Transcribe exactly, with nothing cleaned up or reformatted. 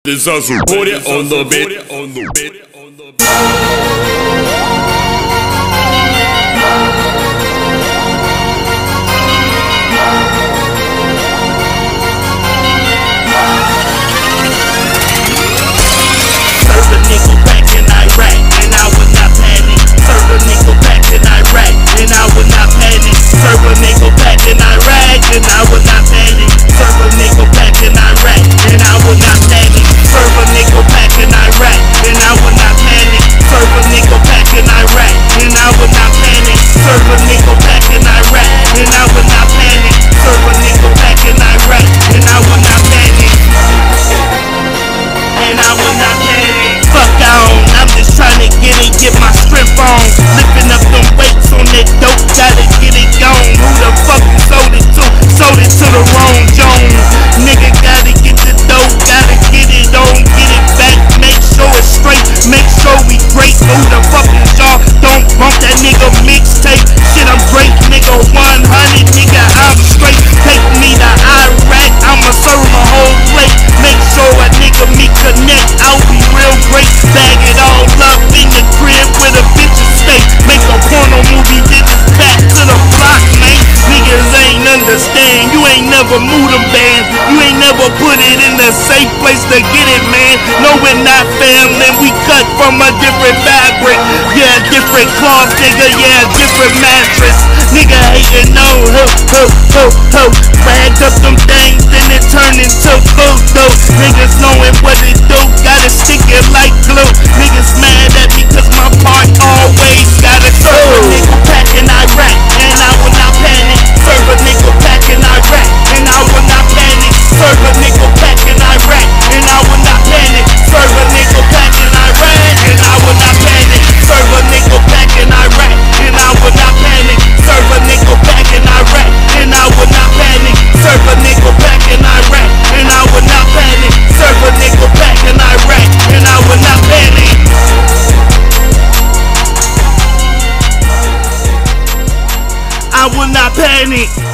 This hustle, put it on the bed, on the bed, on the bed. Serve a nickel back in Iraq, and I would not panic. Serve a nickel back in Iraq, and I would not panic. Serve a nickel back in Iraq, and I would not panic. Serve a nickel back in Iraq, and I would not panic. Serve a nickel back in Iraq, and I would not panic. Serve a nickel back in Iraq, and I would not panic. Serve a nickel back in Iraq, and I would not panic. Serve a nickel back in Iraq, and I would not panic. And I would not panic. Fuck on, I'm just trying to get it, get my strength on. Lifting up them weights on that dope, gotta get it gone. Who the fuck you sold it to? Sold it to the wrong Jones. Nigga gotta get the dope, gotta get it on, get it back. Make sure it's straight, make sure we great. Who the fuck is y'all? Don't bump that nigga mixtape. Shit, I'm great, nigga, one hundred, nigga, I'm straight. Take me to Iraq, I'ma serve my whole plate. Make sure a nigga me connect, I'll be real great. Bag it all up in the crib where the bitches stay. Make a porno movie, then it's back to the block, man. Niggas ain't understand, you ain't never moved them bands. You ain't never put it in the safe place to get it, man. No, we're not family, we cut from a different fabric. Yeah, different cloth, nigga, yeah, different mattress. Nigga hating no, ho, ho, ho, ho. Bagged up them things, then it turned into voodoo. Niggas knowing what it do, gotta stick it like glue. Niggas mad at me cause my part always gotta serve a nickel pack in Iraq, and I will not panic. Serve a nickel pack in Iraq, and I will not panic. Serve a nickel pack in Iraq, and I will not panic. Serve a nickel pack in Iraq, and I will not panic. Serve a nickel pack in Iraq, and I will not panic. Serve a nickel pack in Iraq, and I will not panic. Serve a nickel pack in Iraq, and I will not panic. Serve a nickel pack in Iraq, and I will not panic. I will not panic.